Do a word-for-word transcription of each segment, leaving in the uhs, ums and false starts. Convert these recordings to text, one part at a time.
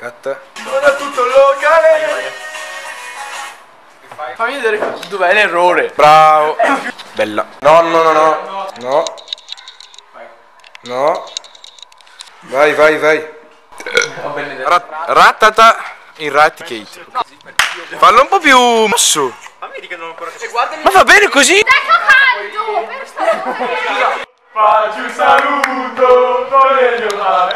Cut. Sono tutto locale. Fammi vedere dov'è l'errore. Bravo. Bella. No, no, no, no. No. No. Vai, vai, vai. Rat Ratata in Raticate. Fallo un po' più mosso. Ma va bene così? Caldo, per stare. Facci un saluto, voglio fare.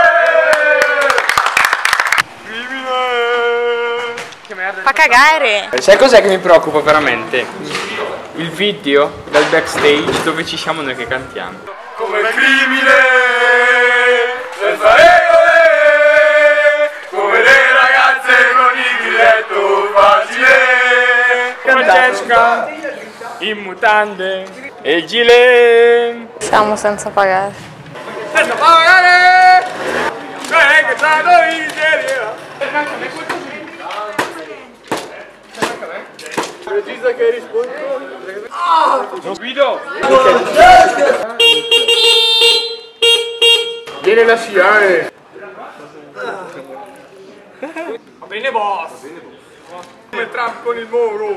Fa cagare. Sai cos'è che mi preoccupa veramente? Il video dal backstage dove ci siamo noi che cantiamo. Come crimine, senza regole, come le ragazze con il grilletto facile. Francesca in mutande e il gilet. Siamo senza pagare. Senza pagare! Non è che c'è la miseria! Precisa che rispondo. Non guido! Viene la sciare. Va bene boss! Come Trump con il muro.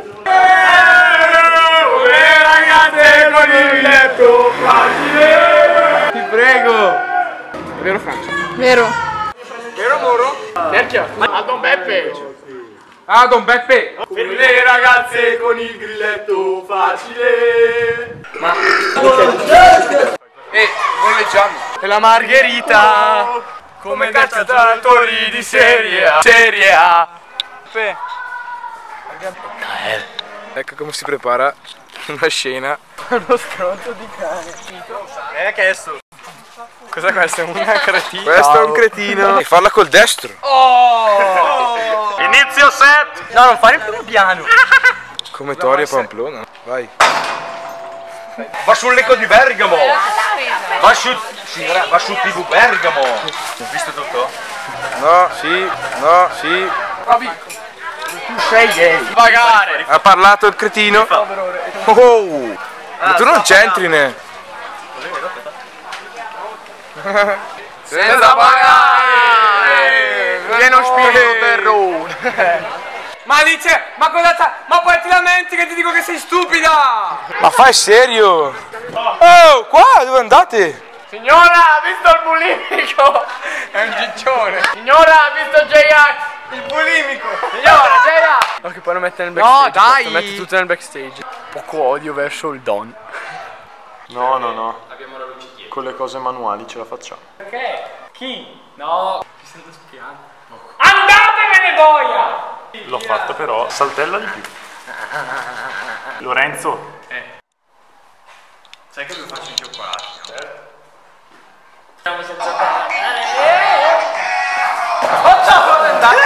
Le ragazze con il grilletto facile. Ti prego! Vero Francia? Vero. Vero Moro? Cerchia! A Don Beppe. Ah, Don Beppe! Per le ragazze con il grilletto facile. Ma... E bolleggiamo. E la margherita come cacciatori di serie A. Serie A. Ecco come si prepara una scena. Lo stronzo di cane. Eh, che è sto? Cos'è questo? Una cretina? Questo è un cretino. E farla col destro. Oh! Inizio set! No, non fare il primo piano. Come Tori e Pamplona. Vai. Va sull'eco di Bergamo! Va su, signora, va su T V Bergamo! Hai visto tutto? No, sì, no, sì. Tu sei gay! Pagare! Ha parlato il cretino. Oh, ma tu non c'entri ne. Senza pagare! Pieno spirito terrone! Ma dice, ma cosa c'ha? Ma poi ti lamenti che ti dico che sei stupida! Ma fai serio? Oh, qua dove andate? Signora, ha visto il bulimico? È un ciccione! Signora, ha visto J-Ax? Il bulimico! Signora, J-Ax! No, che poi lo mette nel backstage. No, dai! Lo mette tutto nel backstage. Poco odio verso il Don. No, no, no. Con le cose manuali ce la facciamo. Perché? Chi? No, ci sento spiando. Andatevene boia! L'ho fatta però, saltella di più. Lorenzo. Eh. Sai che lo faccio in cioccolato? Siamo senza pagare. Facciamo andare!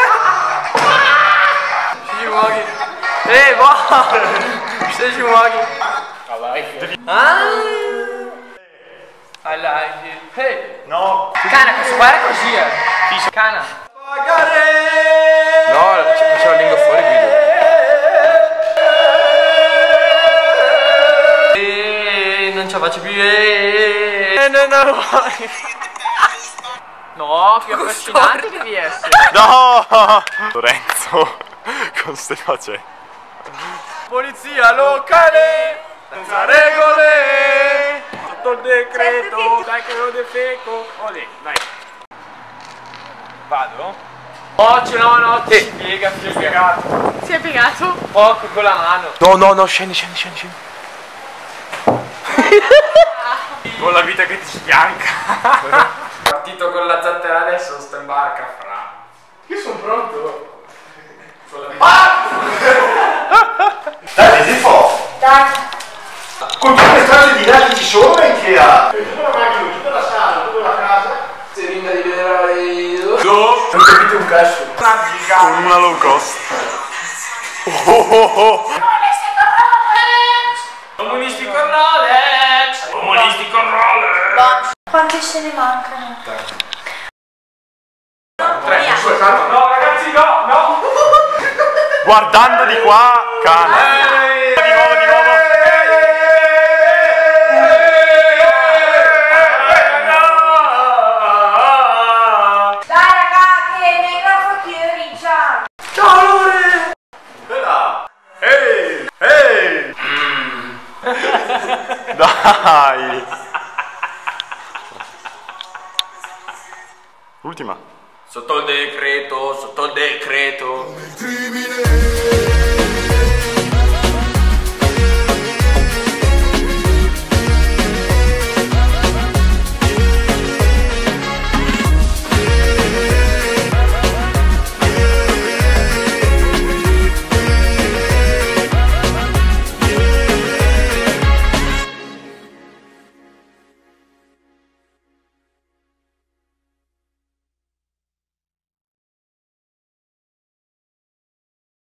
Ci muovi! Ehi, va! Se ci muovi! I like it. Ah! I like it. Hey! No! Cana, questo qua era così, eh! Cana! No, c'è la lingua fuori, Guido. E non ce la faccio più. E no, no, no, più affascinante devi essere. No! Lorenzo, cosa stai facendo? Polizia locale, senza regole, sotto il decreto, dai che lo defeco. Olè, dai. Vado? Oh, ce no, no, ti si piega, si è piegato. Si è piegato? Poco con la mano. No, no, no, scendi, scendi, scendi, scendi. Con la vita che ti sbianca. Partito con la zattera adesso, sto in barca, fra. Io sono pronto. Ah! Dai, vedi po'! Dai. Con tutte le strade di là che ci sono e che ha! Tutta la macchina, tutta la sala, tutta la casa. Serina di vedere no. Non capite un cazzo. Con una low cost! Oh oh oh! Comunisti con Rolex! Comunisti con Rolex! Quante se ne mancano? Tre, due, calma. No ragazzi, no, no! Guardando di qua, cane! Di nuovo, di nuovo! Dai raga, che Dai. Ultima. Sotto il decreto, sotto il decreto. Crimine